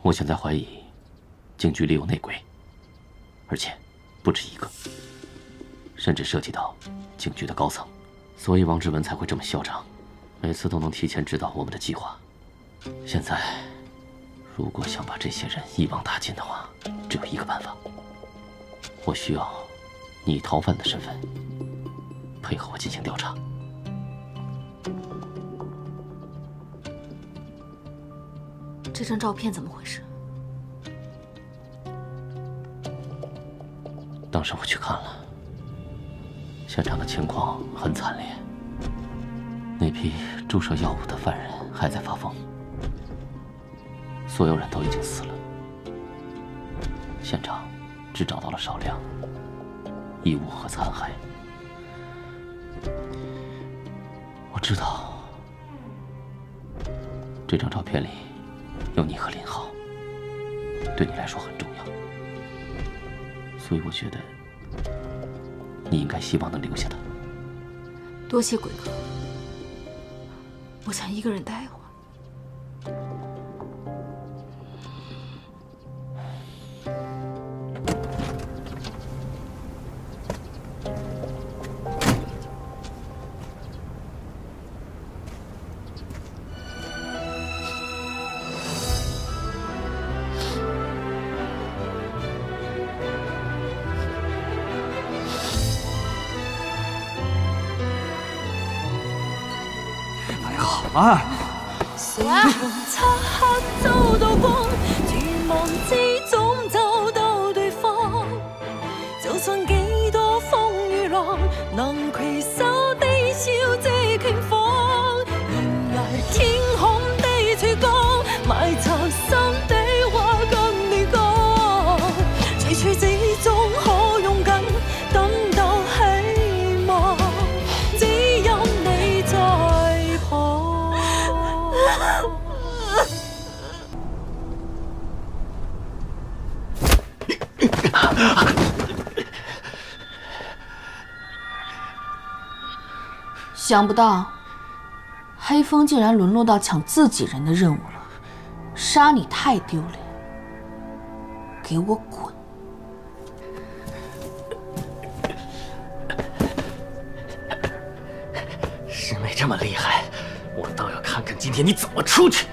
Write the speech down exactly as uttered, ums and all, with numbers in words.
我现在怀疑，警局里有内鬼，而且不止一个，甚至涉及到警局的高层，所以王志文才会这么嚣张，每次都能提前知道我们的计划。现在，如果想把这些人一网打尽的话，只有一个办法，我需要你以逃犯的身份配合我进行调查。 这张照片怎么回事？ 当时我去看了，现场的情况很惨烈，那批注射药物的犯人还在发疯，所有人都已经死了，现场只找到了少量衣物和残骸。我知道这张照片里有你和林浩，对你来说很重要，所以我觉得你应该希望能留下他。 多谢鬼哥，我想一个人待一会儿。 啊！ 随風漆黑走到光，絕望之中找到對方。就算幾多風與浪，能攜手地笑這境況。原來天空的曙光，埋藏心底話跟你講。最處之中可勇敢，等到希望，只有你在旁。 想不到，黑风竟然沦落到抢自己人的任务了，杀你太丢脸，给我滚！ 师妹这么厉害，我倒要看看今天你怎么出去。